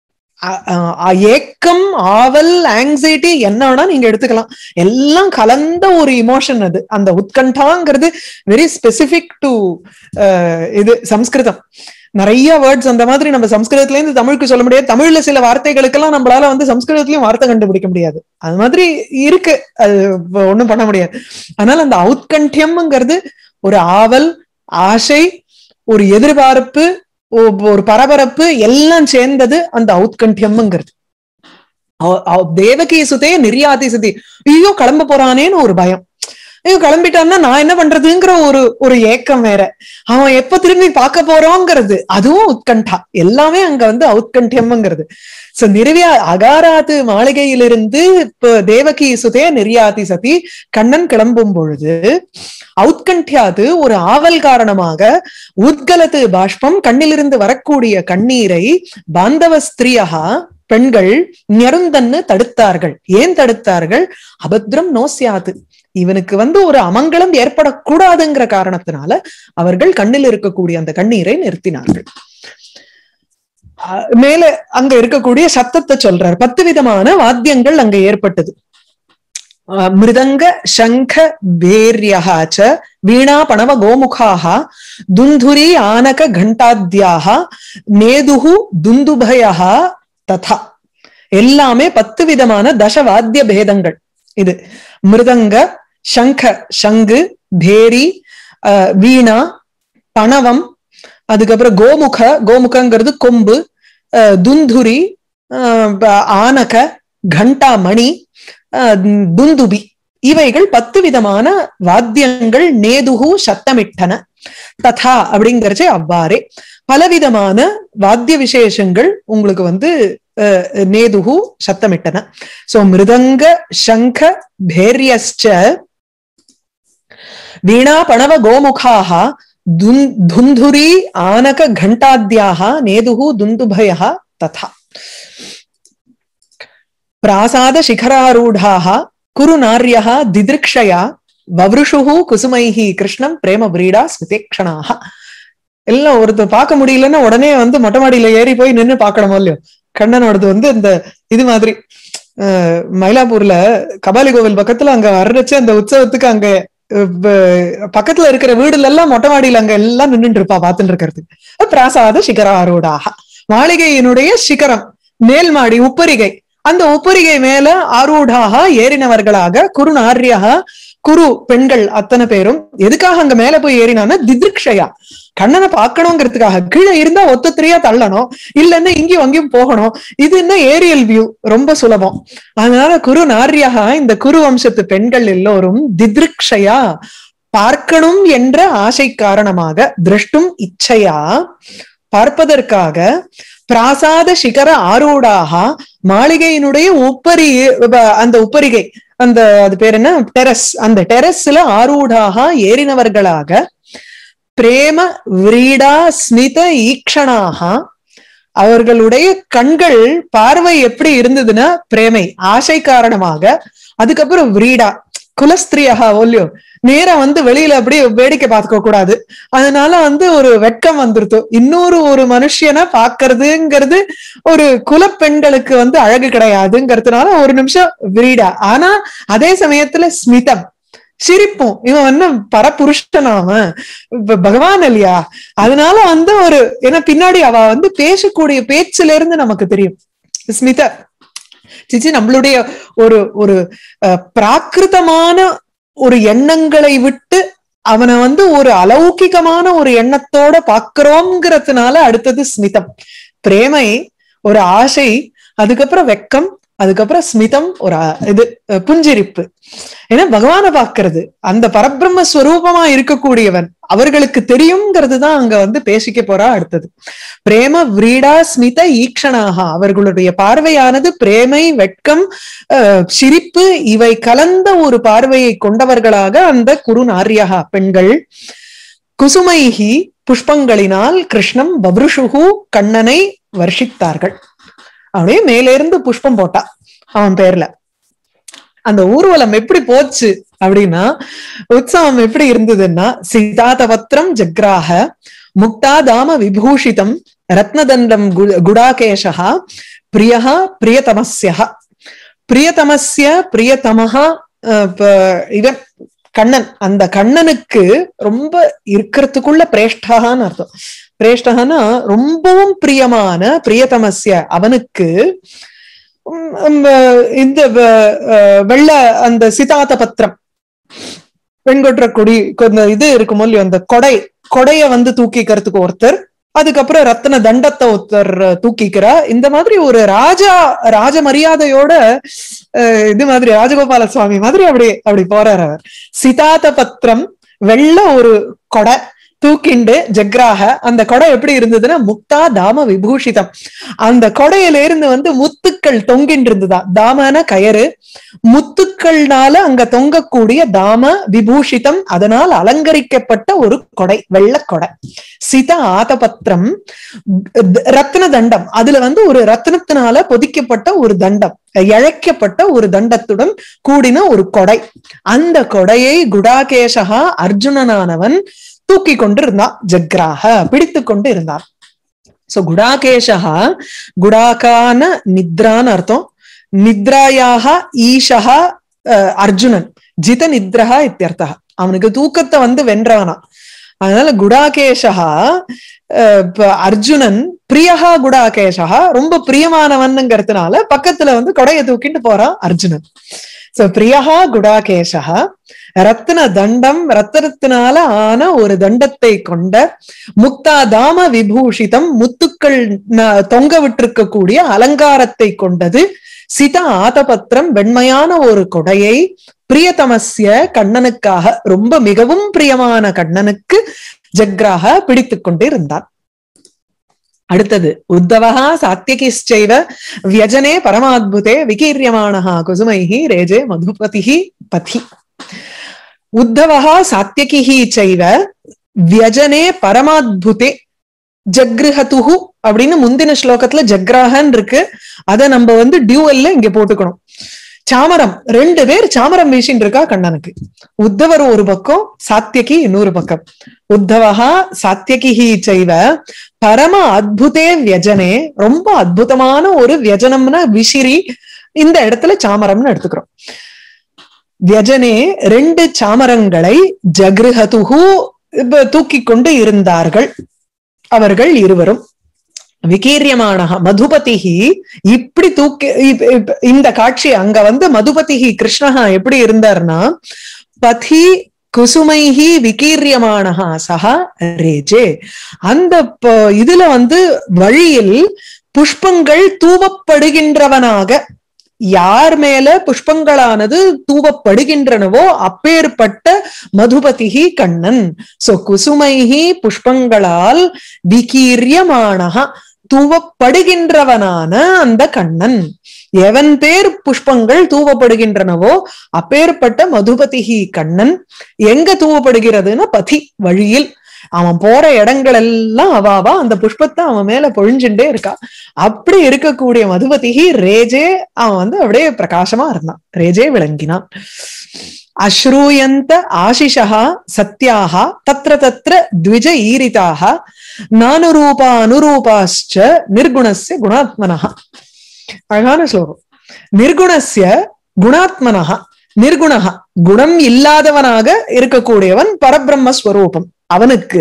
ஏக்கம், ஆவல், ஆங்ஸைட்டி என்ன வேணா நீங்க எடுத்துக்கலாம், எல்லாம் கலந்த ஒரு இமோஷன் அது. அந்த உத்கண்டாங்கிறது வெரி ஸ்பெசிபிக் டு இது சம்ஸ்கிருதம். நிறைய வேர்ட்ஸ் அந்த மாதிரி நம்ம சம்ஸ்கிருதத்துல இருந்து தமிழுக்கு சொல்ல முடியாது. தமிழ்ல சில வார்த்தைகளுக்கெல்லாம் நம்மளால வந்து சம்ஸ்கிருதத்திலயும் வார்த்தை கண்டுபிடிக்க முடியாது. அது மாதிரி இருக்கு, அது ஒண்ணும் பண்ண முடியாது. அதனால அந்த ஔத்கண்ட்யம்ங்கிறது ஒரு ஆவல், ஆசை, ஒரு எதிர்பார்ப்பு, ஒரு பரபரப்பு எல்லாம் சேர்ந்தது அந்த ஔத்கண்ட்யம்ங்கிறது. தேவகி சுதே நிர்யாதி சுதி, ஐயோ கிளம்ப போறானேன்னு ஒரு பயம். ஐயோ கிளம்பிட்டான்னா நான் என்ன பண்றதுங்கிற ஒரு ஒரு ஏக்கம் வேற, அவன் எப்ப திரும்பி பார்க்க போறோங்கிறது அதுவும் உத்கண்டா, எல்லாமே அங்க வந்து ஔத்கண்டியம்ங்கிறது. சோ நிர்வியா அகாராத்து மாளிகையிலிருந்து இப்ப தேவகி சுதே நிர்யாதி சதி கண்ணன் கிளம்பும் பொழுது ஔத்கண்டியாது ஒரு ஆவல் காரணமாக உத்கலத்து பாஷ்பம் கண்ணிலிருந்து வரக்கூடிய கண்ணீரை பாந்தவ ஸ்திரியா பெண்கள் ஞருந்தன்னு தடுத்தார்கள். ஏன் தடுத்தார்கள்? அபத்ரம் நோசியாது, இவனுக்கு வந்து ஒரு அமங்கலம் ஏற்படக்கூடாதுங்கிற காரணத்தினால அவர்கள் கண்ணில் இருக்கக்கூடிய அந்த கண்ணீரை நிறுத்தினார்கள். மேல அங்க இருக்கக்கூடிய சத்தத்தை சொல்றார். பத்து விதமான வாத்தியங்கள் அங்க ஏற்பட்டது. மிருதங்க சங்க பேர்யாச்ச வீணா பணவ கோமுகாக துந்துரி ஆனக கண்டாத்யாக நேதுகு துந்துபயா ததா, எல்லாமே பத்து விதமான தசவாத்திய பேதங்கள். இது மிருதங்க, சங்க சங்கு, பேரி, அஹ் வீணா, பணவம், அதுக்கப்புறம் கோமுக, கோமுகங்கிறது கொம்பு, அஹ் துந்துரி, அஹ் ஆனக, கண்டா மணி, துந்துபி, இவைகள் பத்து விதமான வாத்தியங்கள். நேதுகு சத்தமிட்டன, ததா அப்படிங்கிறச்சே அவ்வாறே பலவிதமான வாத்திய விசேஷங்கள் உங்களுக்கு வந்து நேதுகு சத்தமிட்டன. சோ மிருதங்க சங்க பேரியஸ்ச வீணா பணவ கோமுகாக துந்துரி ஆனக கண்டாத்யாக நேதுகு துந்துபய ததா. பிராசாத சிகராரூடாக குரு நார்யः திதிருக்ஷயா வவ்ருஷுஹு குசுமைஹி கிருஷ்ணம் பிரேம விரீடா ஸ்மிதேக்ஷணாக. எல்லாம் ஒருத்தர் பார்க்க முடியலன்னா உடனே வந்து மொட்டை மாடியில ஏறி போய் நின்று பாக்கணுமோ இல்லையோ. கண்ணனோடது வந்து இந்த இது மாதிரி அஹ் மயிலாப்பூர்ல கபாலி கோவில் பக்கத்துல அங்க வர்றச்சு அந்த உற்சவத்துக்கு அங்க பக்கத்துல இருக்கிற வீடுல எல்லாம் மொட்டை மாடியில அங்க எல்லாம் நின்றுட்டு இருப்பா பாத்துட்டு இருக்கிறது. பிராசாத சிகராரூடாக, மாளிகையினுடைய சிகரம் மேல் மாடி உப்பரிகை, அந்த உப்பரிகை மேல ஆரூடாக ஏறினவர்களாக குரு நார்யாக, குரு பெண்கள் அத்தனை பேரும் எதுக்காக அங்க மேல போய் ஏறினான்னா திதிருக்ஷயா, கண்ணனை பாக்கணுங்கிறதுக்காக. கீழே இருந்தா ஒத்தத்திரியா தள்ளணும், இல்லன்னா இங்கேயும் அங்கேயும் போகணும். இது என்ன ஏரியல் வியூ, ரொம்ப சுலபம். அதனால குரு நார்யாக, இந்த குரு வம்சத்து பெண்கள் எல்லோரும் திதிருக்ஷயா பார்க்கணும் என்ற ஆசை காரணமாக, திருஷ்டும் இச்சையா பார்ப்பதற்காக, பிராசாத சிகர ஆரூடாக மாளிகையினுடைய உப்பரி, அந்த உப்பரிகை, அந்த அது பேர் என்ன, டெரஸ், அந்த டெரஸ்ல ஆரூடாக ஏறினவர்களாக, பிரேம விரீடா ஸ்மித ஈக்ஷணாக, அவர்களுடைய கண்கள் பார்வை எப்படி இருந்ததுன்னா பிரேமை ஆசை காரணமாக, அதுக்கப்புறம் விரீடா குலஸ்திரியாக ஒல்லியோ நேரா வந்து வெளியில அப்படியே வேடிக்கை பார்த்துக்க கூடாது, அதனால வந்து ஒரு வெட்கம் வந்துருத்தோ. இன்னொரு ஒரு மனுஷனை பாக்குறதுங்கிறது ஒரு குலப்பெண்களுக்கு வந்து அழகு கிடையாதுங்கிறதுனால ஒரு நிமிஷம் விரீடா, ஆனா அதே சமயத்துல ஸ்மிதம் சிரிப்பும். இவன் வந்து பரபுருஷனாம பகவான் இல்லையா, அதனால வந்து ஒரு ஏன்னா பின்னாடி அவ வந்து பேசக்கூடிய பேச்சுல இருந்து நமக்கு தெரியும் ஸ்மித சிச்சி நம்மளுடைய ஒரு ஒரு பிராகிருதமான ஒரு எண்ணங்களை விட்டு அவனை வந்து ஒரு அலௌகிகமான ஒரு எண்ணத்தோட பாக்குறோங்கிறதுனால அடுத்தது ஸ்மிதம், பிரேமை, ஒரு ஆசை, அதுக்கப்புறம் வெக்கம், அதுக்கப்புறம் ஸ்மிதம், ஒரு இது புஞ்சிரிப்பு. ஏன்னா பகவானை பாக்குறது, அந்த பரபிரம்ம ஸ்வரூபமா இருக்கக்கூடியவன் அவர்களுக்கு தெரியுங்கிறது தான் அங்க வந்து பேசிக்க போறா. அடுத்தது பிரேம விரீடா ஸ்மித ஈக்ஷணாக, அவர்களுடைய பார்வையானது பிரேமை, வெட்கம், அஹ் சிரிப்பு இவை கலந்த ஒரு பார்வையை கொண்டவர்களாக அந்த குரு நார்யகா பெண்கள். குசுமைஹி புஷ்பங்களினால் கிருஷ்ணம் பப்ருஷுகு கண்ணனை வர்ஷித்தார்கள். அப்படியே மேலிருந்து புஷ்பம் போட்டா அவன் பேர்ல. அந்த ஊர்வலம் எப்படி போச்சு அப்படின்னா, உற்சவம் எப்படி இருந்ததுன்னா, சீதாதபத்திரம் ஜக்ராக முக்தாதாம விபூஷிதம் ரத்னதண்டம் குடாகேஷா பிரியஹா பிரியதமஸ்யா. பிரியதமஸ்ய பிரியதமஹா இவன் கண்ணன், அந்த கண்ணனுக்கு ரொம்ப இருக்கிறதுக்குள்ள பிரேஷ்டகான்னு அர்த்தம். பிரேஷ்டகனா ரொம்பவும் பிரியமான, பிரியதமஸ்ய அவனுக்கு இந்த வெள்ள அந்த சிதாத பத்திரம் வெண்கொற்ற கொடி இது இருக்கும் இல்லையோ, அந்த கொடை, கொடைய வந்து தூக்கிக்கிறதுக்கு ஒருத்தர், அதுக்கப்புறம் ரத்ன தண்டத்தை ஒருத்தர் தூக்கிக்கிறா. இந்த மாதிரி ஒரு ராஜா ராஜ மரியாதையோட இது மாதிரி ராஜகோபால சுவாமி மாதிரி அப்படி அப்படி போறார் அவர். சிதாத பத்திரம் வெள்ள ஒரு கொடை தூக்கிண்டு ஜக்ராக. அந்த கொடை எப்படி இருந்ததுன்னா முக்தா தாம விபூஷிதம். அந்த கொடையில இருந்து வந்து முத்துக்கள் தொங்கிட்டு இருந்ததா. தாமன கயறு, முத்துக்கள்னால அங்க தொங்கக்கூடிய தாம விபூஷிதம், அதனால் அலங்கரிக்கப்பட்ட ஒரு கொடை, வெள்ள கொடை. சித ஆதபத்திரம் ரத்ன தண்டம், அதுல வந்து ஒரு ரத்னத்தினால பொதிக்கப்பட்ட ஒரு தண்டம், இழைக்கப்பட்ட ஒரு தண்டத்துடன் கூடின ஒரு கொடை. அந்த கொடையை குடாகேஷா அர்ஜுனனானவன் தூக்கி கொண்டு இருந்தான், ஜக்ராக பிடித்து கொண்டு இருந்தார். சோ குடாகேஷா, குடாக்கான நித்ரான்னு அர்த்தம். நித்ராயாக ஈஷா அர்ஜுனன், ஜித நித்ரஹா இத்தியர்த்தா, அவனுக்கு தூக்கத்தை வந்து வென்றானா. அதனால குடாகேஷா அர்ஜுனன், பிரியஹா குடாகேஷா ரொம்ப பிரியமானவன்ங்கிறதுனால பக்கத்துல வந்து கொடையை தூக்கிட்டு போறான் அர்ஜுனன். சோ பிரியஹா குடாகேஷா ரத்ன தண்டம், ரத்தனத்தினால ஆன ஒரு தண்டத்தை கொண்ட, முக்தா தாம விபூஷிதம் முத்துக்கள் தொங்க விட்டிருக்கக்கூடிய அலங்காரத்தை கொண்டது, சித ஆதபத்திரம் வெண்மையான ஒரு கொடையை, பிரியதமஸ்ய கண்ணனுக்காக ரொம்ப மிகவும் பிரியமான கண்ணனுக்கு ஜக்ராக பிடித்துக் கொண்டு இருந்தான். அடுத்தது உத்தவஹா சாத்யகிச்சைவ வியஜனே பரமாத்புதே விகீரியமானஹா குசுமைஹி ரேஜே மதுபதிஹி பதி. உத்தவஹா சாத்யகிஹி சைவ வியஜனே பரமாத்புதே ஜக்ருஹதுஹு அப்படின்னு முந்தின ஸ்லோகத்துல ஜக்ராஹன் இருக்கு. அத நம்ம வந்து டியூவல்ல இங்க போட்டுக்கணும். சாமரம், ரெண்டு பேர் சாமரம் வீசின்னு இருக்கா கண்ணனுக்கு. உத்தவர் ஒரு பக்கம், சாத்யகி இன்னொரு பக்கம். உத்தவஹா சாத்யகிஹி சைவ பரம அத்புதே வியஜனே, ரொம்ப அற்புதமான ஒரு வியஜனம்னா விசிறி, இந்த இடத்துல சாமரம்னு எடுத்துக்கிறோம். வியஜனே ரெண்டு சாமரங்களை ஜக்ருஹதுஹு தூக்கி கொண்டு இருந்தார்கள் அவர்கள் இருவரும். விகீரியமானஹ மதுபதிஹி, இப்படி தூக்கி இந்த காட்சி அங்க வந்து மதுபதிஹி கிருஷ்ணஹா எப்படி இருந்தார்னா, பதி குசுமைஹி விகீரியமானஹா சஹா ரேஜே, அந்த இதுல வந்து வழியில் புஷ்பங்கள் தூவப்படுகின்றவனாக, யார் மேல புஷ்பங்களானது தூவப்படுகின்றனவோ அப்பேற்பட்ட மதுபதிஹி கண்ணன். சோ குசுமைஹி புஷ்பங்களால், விகீரியமானஹா தூவப்படுகின்றவனான அந்த கண்ணன். எவன் பேர் புஷ்பங்கள் தூவப்படுகின்றனவோ அப்பேற்பட்ட மதுபதிஹி கண்ணன். எங்க தூவப்படுகிறதுன்னா பதி, வழியில். அவன் போற இடங்கள் எல்லாம் அவாவா அந்த புஷ்பத்தை அவன் மேல பொழிஞ்சுட்டே இருக்கா. அப்படி இருக்கக்கூடிய மதுபதிஹி ரேஜே, அவன் வந்து அப்படியே பிரகாசமா இருந்தான், ரேஜே விளங்கினான். அஸ்ரூயந்த ஆசிஷா சத்யாஹா தத்ர தத்ர த்விஜ ஈரிதாக நானுரூபா அனுரூபாச்ச நிர்குணஸ்ய குணாத்மனஹா. அழகான ஸ்லோகம். நிர்குணஸ்ய குணாத்மனஹா, நிர்குணஹா குணம் இல்லாதவனாக இருக்கக்கூடியவன் பரபிரம்மஸ்வரூபம் அவனுக்கு.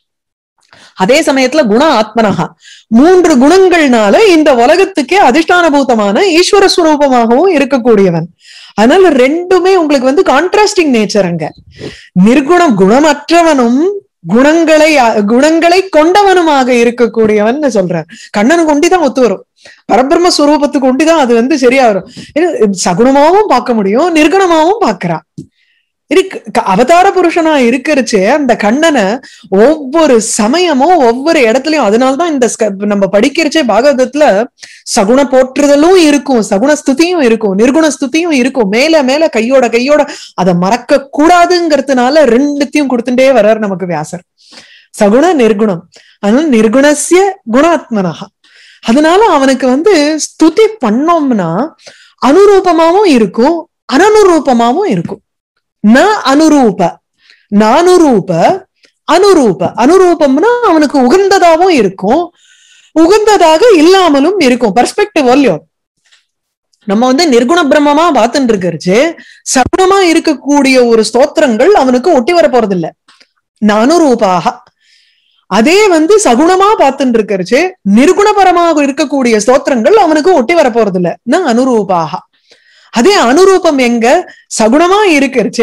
அதே சமயத்துல குண ஆத்மனஹா, மூன்று குணங்கள்னால இந்த உலகத்துக்கே அதிஷ்டானபூதமான ஈஸ்வர ஸ்வரூபமாகவும் இருக்கக்கூடியவன். அதனால ரெண்டுமே உங்களுக்கு வந்து கான்ட்ராஸ்டிங் நேச்சர். அங்க நிர்குணம் குணமற்றவனும் குணங்களை குணங்களை கொண்டவனுமாக இருக்கக்கூடியவன் சொல்றார். கண்ணனுக்கு ஒண்டிதான் ஒத்து வரும், பரபிரம்ம ஸ்வரூபத்துக்கு ஒண்டிதான் அது வந்து சரியா வரும். சகுணமாவும் பார்க்க முடியும், நிர்குணமாவும் பாக்குறா. இருக்கு அவதார புருஷனா இருக்கிறச்சே அந்த கண்ணனை ஒவ்வொரு சமயமும் ஒவ்வொரு இடத்துலயும். அதனால்தான் இந்த நம்ம படிக்கிறச்சே பாகவதத்துல சகுண போற்றுதலும் இருக்கும், சகுண ஸ்துதியும் இருக்கும், நிர்குண ஸ்துதியும் இருக்கும். மேல மேல கையோட கையோட அதை மறக்க கூடாதுங்கிறதுனால ரெண்டுத்தையும் கொடுத்துட்டே வர்றார் நமக்கு வியாசர். சகுண நிர்குணம், அதனால நிர்குணஸ்ய குணாத்மனஹா. அதனால அவனுக்கு வந்து ஸ்துதி பண்ணோம்னா அனுரூபமாவும் இருக்கும், அனனுரூபமாவும் இருக்கும். ந அனுரூப, நானுரூப, அனுரூப. அனுரூபம்னா அவனுக்கு உகந்ததாகவும் இருக்கும், உகந்ததாக இல்லாமலும் இருக்கும். பெர்ஸ்பெக்டிவ் இல்லையோ. நம்ம வந்து நிர்குண பிரம்மமா பார்த்துட்டு இருக்கிறச்சு, சகுணமா இருக்கக்கூடிய ஒரு ஸ்தோத்திரங்கள் அவனுக்கு ஒட்டி வர போறது இல்ல, நானுரூபாக. அதே வந்து சகுணமா பார்த்துட்டு இருக்கிறச்சு, நிர்குணபரமாக இருக்கக்கூடிய ஸ்தோத்திரங்கள் அவனுக்கு ஒட்டி வர போறது இல்ல, ந அனுரூபாக. அதே அனுரூபம் எங்க சகுணமா இருக்கிறச்சே,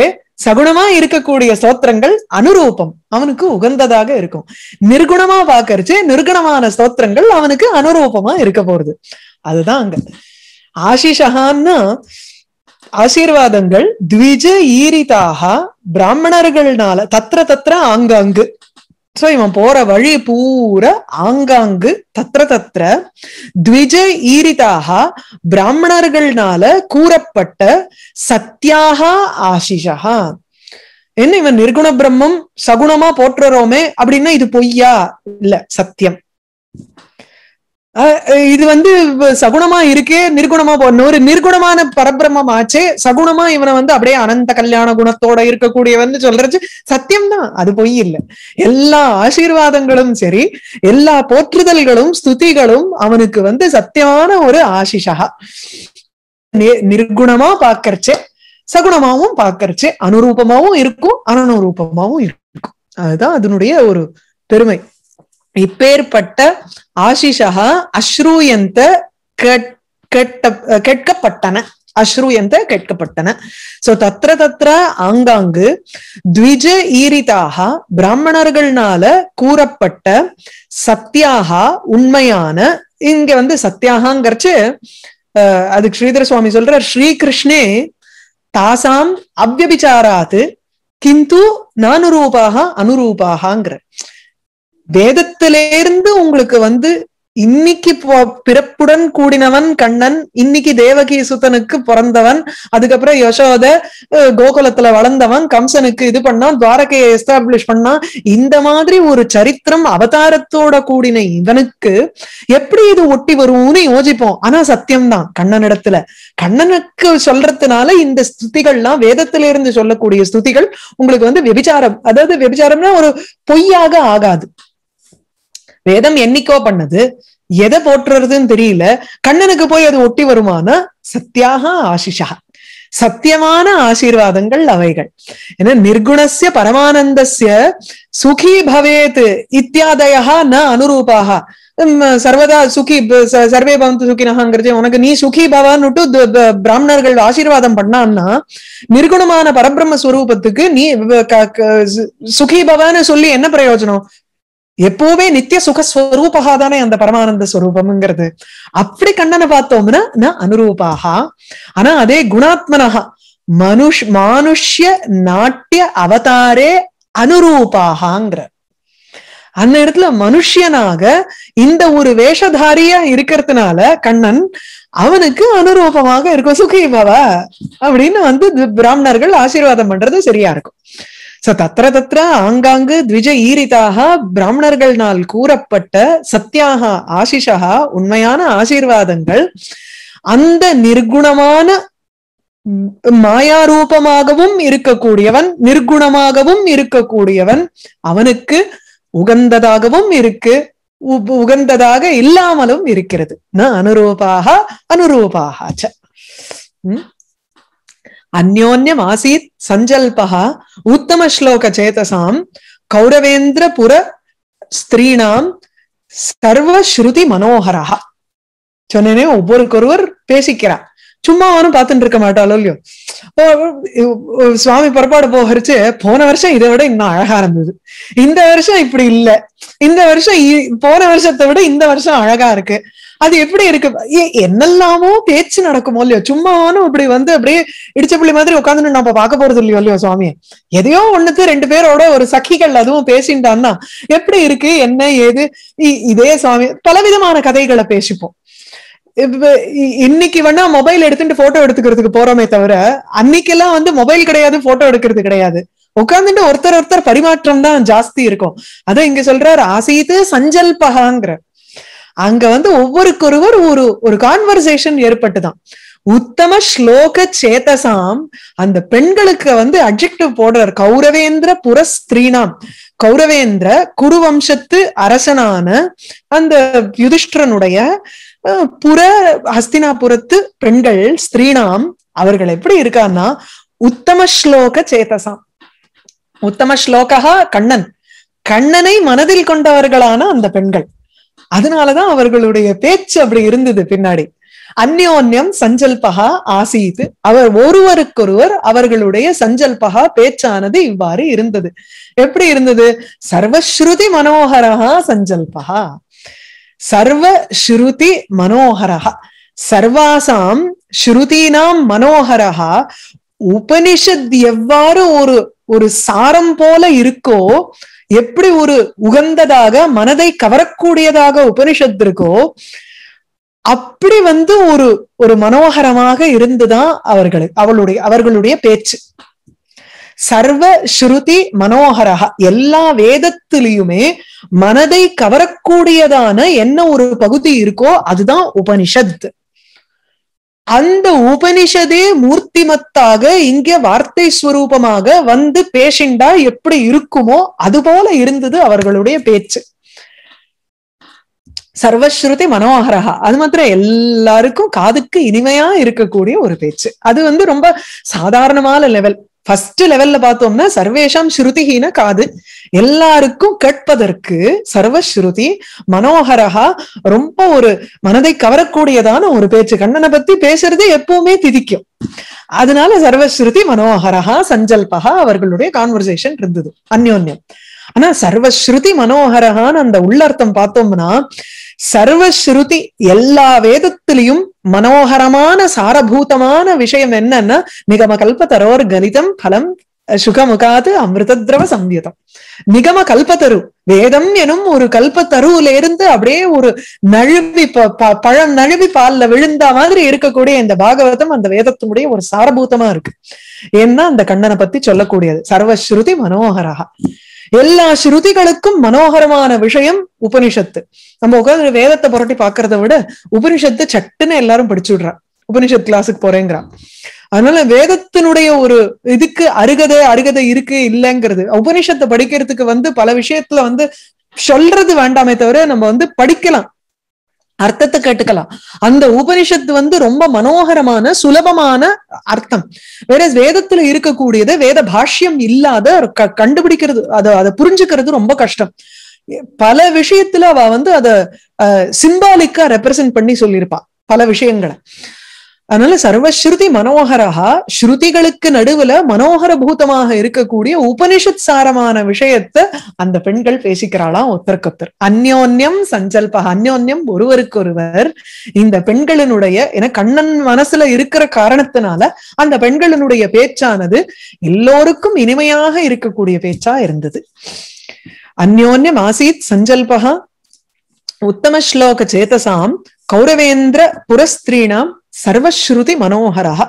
சகுணமா இருக்கக்கூடிய ஸ்தோத்திரங்கள் அனுரூபம், அவனுக்கு உகந்ததாக இருக்கும். நிர்குணமா பாக்கறச்சு நிர்குணமான ஸ்தோத்திரங்கள் அவனுக்கு அனுரூபமா இருக்க போறது. அதுதான் அங்க ஆசிஷகான்னா ஆசீர்வாதங்கள் த்விஜ ஈரிதாக பிராமணர்கள்னால தத்ர தத்ர ஆங்காங்கு. சோ இவன் போற வழி பூரா ஆங்காங்கு தத்ர தத்ர த்விஜ ஈரிதாக பிராமணர்கள்னால கூறப்பட்ட சத்யாக ஆசிஷா. என்ன இவன் நிர்குண பிரம்மம் சகுணமா போற்றுறோமே அப்படின்னா இது பொய்யா? இல்ல, சத்தியம். இது வந்து சகுணமா இருக்கே நிர்குணமா போடணும். ஒரு நிர்குணமான பரபிரம்மம் ஆச்சே சகுணமா இவனை வந்து அப்படியே அனந்த கல்யாண குணத்தோட இருக்கக்கூடியவன் சொல்றது சத்தியம்தான், அது பொய் இல்லை. எல்லா ஆசீர்வாதங்களும் சரி, எல்லா போற்றுதல்களும் ஸ்துதிகளும் அவனுக்கு வந்து சத்தியமான ஒரு ஆசிஷா. நிர்குணமா பாக்கறச்சே சகுணமாவும் பாக்கறச்சே அனுரூபமாவும் இருக்கும் அனனுரூபமாவும் இருக்கும். அதுதான் அதனுடைய ஒரு பெருமை. இப்பேற்பட்ட ஆசிஷா அஸ்ரூயந்த கேட்கப்பட்டன, அஸ்ரூயந்த கேட்கப்பட்டன. சோ தத்ர தத்ர ஆங்காங்கு த்விஜ ஈரிதாக பிராமணர்கள்னால கூறப்பட்ட சத்தியாக உண்மையான. இங்க வந்து சத்தியாகங்கிறச்சு அஹ் அதுக்கு ஸ்ரீதர சுவாமி சொல்ற ஸ்ரீகிருஷ்ணே தாசாம் அவ்யபிச்சாராத்து கிந்து நானுரூபாக அனுரூபாகங்கிற. வேதத்திலிருந்து உங்களுக்கு வந்து இன்னைக்கு பிறப்புடன் கூடினவன் கண்ணன், இன்னைக்கு தேவகி சுதனுக்கு பிறந்தவன், அதுக்கப்புறம் யசோத கோகுலத்துல வளர்ந்தவன், கம்சனுக்கு இது பண்ணான், துவாரகையை எஸ்டாப்ளிஷ் பண்ணான். இந்த மாதிரி ஒரு சரித்திரம் அவதாரத்தோட கூடின இவனுக்கு எப்படி இது ஒட்டி வரும்னு யோசிப்போம். ஆனா சத்தியம்தான் கண்ணனிடத்துல. கண்ணனுக்கு சொல்றதுனால இந்த ஸ்துதிகள்லாம் வேதத்திலிருந்து சொல்லக்கூடிய ஸ்துதிகள் உங்களுக்கு வந்து வெபிச்சாரம், அதாவது வெபிச்சாரம்னா ஒரு பொய்யாக ஆகாது. வேதம் என்னைக்கோ பண்ணது, எதை போற்றுறதுன்னு தெரியல, கண்ணனுக்கு போய் அது ஒட்டி வருமான சத்தியாக ஆசிஷா, சத்தியமான ஆசீர்வாதங்கள் அவைகள். ஏன்னா நிர்குணஸ்ய பரமானந்தஸ்ய சுகி பவேத் இத்தியாதயா ந அனுரூபாக. சர்வதா சுகி சர்வே பவந்து சுகினஹாங்கிறது உனக்கு நீ சுகி பவான்னுட்டு பிராமணர்கள் ஆசீர்வாதம் பண்ணான்னா நிர்குணமான பரபிரம்ம ஸ்வரூபத்துக்கு நீ சுகி பவான்னு சொல்லி என்ன பிரயோஜனம்? எப்பவுமே நித்திய சுகஸ்வரூபகா தானே அந்த பரமானந்த ஸ்வரூபம்ங்கிறது. அப்படி கண்ணனை பார்த்தோம்னா ந அனுரூபாகா. ஆனா அதே குணாத்மனஹா மனுஷ் மானுஷ்ய நாட்டிய அவதாரே அனுரூபாகாங்கிற அந்த இடத்துல மனுஷியனாக இந்த ஒரு வேஷதாரியா இருக்கிறதுனால கண்ணன் அவனுக்கு அனுரூபமாக இருக்கும். சுகீபவ அப்படின்னு வந்து பிராமணர்கள் ஆசீர்வாதம் பண்றது சரியா இருக்கும். சோ தத்திர தத்திர ஆங்காங்கு த்விஜ ஈரிதாக பிராமணர்கள்னால் கூறப்பட்ட சத்தியாக ஆசிஷா உண்மையான ஆசீர்வாதங்கள் அந்த நிர்குணமான மாயாரூபமாகவும் இருக்கக்கூடியவன், நிர்குணமாகவும் இருக்கக்கூடியவன் அவனுக்கு உகந்ததாகவும் இருக்கு, உகந்ததாக இல்லாமலும் இருக்கிறது. ந அனுரூபாக அனுரூபாக உம் அந்யோன்யம் ஆசீத் சஞ்சல்பஹ உத்தம ஸ்லோக சேதசாம் கௌரவேந்திர புர ஸ்திரீணாம் சர்வ ஸ்ருதி மனோகரா. சொன்னேனே ஒவ்வொருக்கொருவர் பேசிக்கிறார், சும்மாவானும் பார்த்துட்டு இருக்க மாட்டாளோ இல்லையோ. சுவாமி புறப்பாடு போகிறச்சு போன வருஷம் இதை விட இன்னும் அழகா இருந்தது, இந்த வருஷம் இப்படி இல்ல, இந்த வருஷம் போன வருஷத்தை விட இந்த வருஷம் அழகா இருக்கு. அது எப்படி இருக்கு? என்னெல்லாமோ பேச்சு நடக்குமோ இல்லையோ, சும்மாவானும் இப்படி வந்து அப்படியே இடிச்ச புள்ளி மாதிரி உட்காந்துன்னு நம்ம பார்க்க போறது இல்லையோ இல்லையோ சுவாமியை. எதையோ ஒண்ணுக்கு ரெண்டு பேரோட ஒரு சகிகள் அதுவும் பேசிட்டான்னா எப்படி இருக்கு என்ன ஏது இதே சுவாமி பலவிதமான கதைகளை பேசிப்போம். இன்னைக்கு வேணா மொபைல் எடுத்துட்டு போட்டோ எடுத்துக்கிறதுக்கு போறோமே தவிர அன்னைக்கெல்லாம் வந்து மொபைல் கிடையாது, போட்டோ எடுக்கிறது கிடையாது. உட்கார்ந்துட்டு ஒருத்தர் ஒருத்தர் பரிமாற்றம் தான் ஜாஸ்தி இருக்கும். அதான் இங்க சொல்றாரு ஆசீத்து சஞ்சல்பகாங்கிற. அங்க வந்து ஒவ்வொருக்கொருவர் ஒரு ஒரு கான்வர்சேஷன் ஏற்பட்டுதான். உத்தம ஸ்லோக சேதசாம் அந்த பெண்களுக்கு வந்து அட்ஜெக்டிவ் போடுறார். கௌரவேந்திர புரஸ்திரீனாம், கௌரவேந்திர குருவம்சத்து அரசனான அந்த யுதிஷ்டிரனுடைய புற ஹஸ்தினாபுரத்து பெண்கள் ஸ்திரீனாம் அவர்கள் எப்படி இருக்கான்னா உத்தம ஸ்லோக சேதசாம். உத்தம ஸ்லோகா கண்ணன், கண்ணனை மனதில் கொண்டவர்களான அந்த பெண்கள். அதனாலதான் அவர்களுடைய பேச்சு அப்படி இருந்தது பின்னாடி. அந்யோன்யம் சஞ்சல்பகா ஆசீத். அவர் ஒருவருக்கொருவர் அவர்களுடைய சஞ்சல்பகா பேச்சானது இவ்வாறு இருந்தது. எப்படி இருந்தது? சர்வஸ்ருதி மனோகரஹா சஞ்சல்பகா. சர்வ ஸ்ருதி மனோகரஹா, சர்வாசாம் ஸ்ருதீனாம் மனோகரஹா. உபனிஷத் எவ்வாறு ஒரு ஒரு சாரம் போல இருக்கோ, எப்படி ஒரு உகந்ததாக மனதை கவரக்கூடியதாக உபனிஷத் இருக்கோ, அப்படி வந்து ஒரு ஒரு மனோகரமாக இருந்துதான் அவர்களுக்கு அவளுடைய அவர்களுடைய பேச்சு. சர்வ ஸ்ருதி மனோகரஹா, எல்லா வேதத்திலையுமே மனதை கவரக்கூடியதான என்ன ஒரு பகுதி இருக்கோ அதுதான் உபனிஷத். அந்த உபனிஷதே மூர்த்திமத்தாக இங்க வார்த்தை ஸ்வரூபமாக வந்து பேசிண்டா எப்படி இருக்குமோ அது போல இருந்தது அவர்களுடைய பேச்சு. சர்வஸ்ருதி மனோகரஹா, அது மாத்திரம் எல்லாருக்கும் காதுக்கு இனிமையா இருக்கக்கூடிய ஒரு பேச்சு. அது வந்து ரொம்ப சாதாரணமான லெவல். ஃபர்ஸ்ட் லெவல்ல பார்த்தோம்னா சர்வேஷாம் ஸ்ருதிஹீன காது, எல்லாருக்கும் கேட்பதற்கு சர்வஸ்ருதி மனோகரஹா, ரொம்ப ஒரு மனதை கவரக்கூடியதான ஒரு பேச்சு. கண்ணனை பத்தி பேசுறது எப்பவுமே திதிக்கும். அதனால சர்வஸ்ருதி மனோகரஹா சஞ்சல்பகா அவர்களுடைய கான்வர்சேஷன் இருந்தது அந்யோன்யம். ஆனா சர்வஸ்ருதி மனோகரஹான்னு அந்த உள்ளர்த்தம் பார்த்தோம்னா, சர்வஸ்ருதி எல்லா வேதத்திலையும் மனோகரமான சாரபூதமான விஷயம் என்னன்னா, நிகம கல்பதரோர் கணிதம் பலம் சுகமுகாது அமிர்தத்ரவ சம்யுதம். நிகம கல்பத்தரு, வேதம் எனும் ஒரு கல்பத்தருல இருந்து அப்படியே ஒரு நழுவி பழம் நழுவி பால்ல விழுந்த மாதிரி இருக்கக்கூடிய இந்த பாகவதம் அந்த வேதத்தினுடைய ஒரு சாரபூதமா இருக்கு. ஏன்னா அந்த கண்ணனை பத்தி சொல்லக்கூடியது. சர்வஸ்ருதி மனோகரஹா, எல்லா ஸ்ருதிகளுக்கும் மனோகரமான விஷயம் உபனிஷத்து. நம்ம உட்காந்து வேதத்தை புரட்டி பாக்குறத விட உபனிஷத்து சட்டுன்னு எல்லாரும் படிச்சு விடுறா, உபனிஷத் கிளாஸுக்கு போறேங்கிறான். அதனால வேதத்தினுடைய ஒரு இதுக்கு அருகதை அருகதை இருக்கு இல்லைங்கிறது, உபனிஷத்தை படிக்கிறதுக்கு வந்து பல விஷயத்துல வந்து சொல்றது வேண்டாமே தவிர நம்ம வந்து படிக்கலாம், அர்த்தத்தை கேட்டுக்கலாம். அந்த உபனிஷத்து வந்து ரொம்ப மனோகரமான சுலபமான அர்த்தம். வேற வேதத்துல இருக்கக்கூடியது வேத பாஷ்யம் இல்லாத கண்டுபிடிக்கிறது, அதை அதை புரிஞ்சுக்கிறது ரொம்ப கஷ்டம். பல விஷயத்துல அவ வந்து அத சிம்பாலிக்கா ரெப்ரசென்ட் பண்ணி சொல்லியிருப்பா பல விஷயங்களை. அதனால சர்வஸ்ருதி மனோகரஹா, ஸ்ருதிகளுக்கு நடுவுல மனோகர பூதமாக இருக்கக்கூடிய உபனிஷத் சாரமான விஷயத்த அந்த பெண்கள் பேசிக்கிறாளாம் ஒருத்தருக்கொத்தர். அந்யோன்யம் சஞ்சல்ப, அந்யோன்யம் ஒருவருக்கொருவர். இந்த பெண்களினுடைய என கண்ணன் மனசுல இருக்கிற காரணத்தினால அந்த பெண்களினுடைய பேச்சானது எல்லோருக்கும் இனிமையாக இருக்கக்கூடிய பேச்சா இருந்தது. அந்யோன்யம் ஆசீத் சஞ்சல்பா உத்தம ஸ்லோக சேதசாம் கௌரவேந்திர புரஸ்திரீணாம் சர்வஸ்ருதி மனோகரஹ.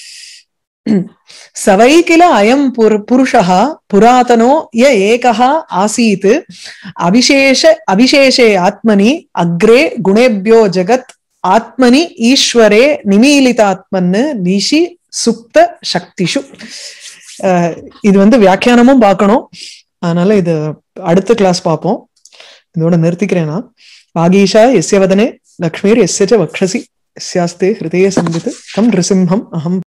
சவை கில அயம் புருஷः புராதனோ ய ஏகः ஆசீத் அபிஷேஷ அபிஷேஷே ஆத்மனி அக்ரே குணேபியோ ஜகத் ஆத்மனி ஈஸ்வரே நிமீலிதாத்மன்னு நிஷி சுப்த சக்திஷு. இது வந்து வியாக்கியானமும் பார்க்கணும், அதனால இது அடுத்த கிளாஸ் பார்ப்போம். இதோட நிறுத்திக்கிறேனா. வாகீஷா எஸ்ய வதனே லக்ஷ்மீர் எஸ்ய ச வக்ஷசி ஸ்யாஸ்தே ஹிருதய சம்வித் தம் நிருசிம்ஹம் அஹம்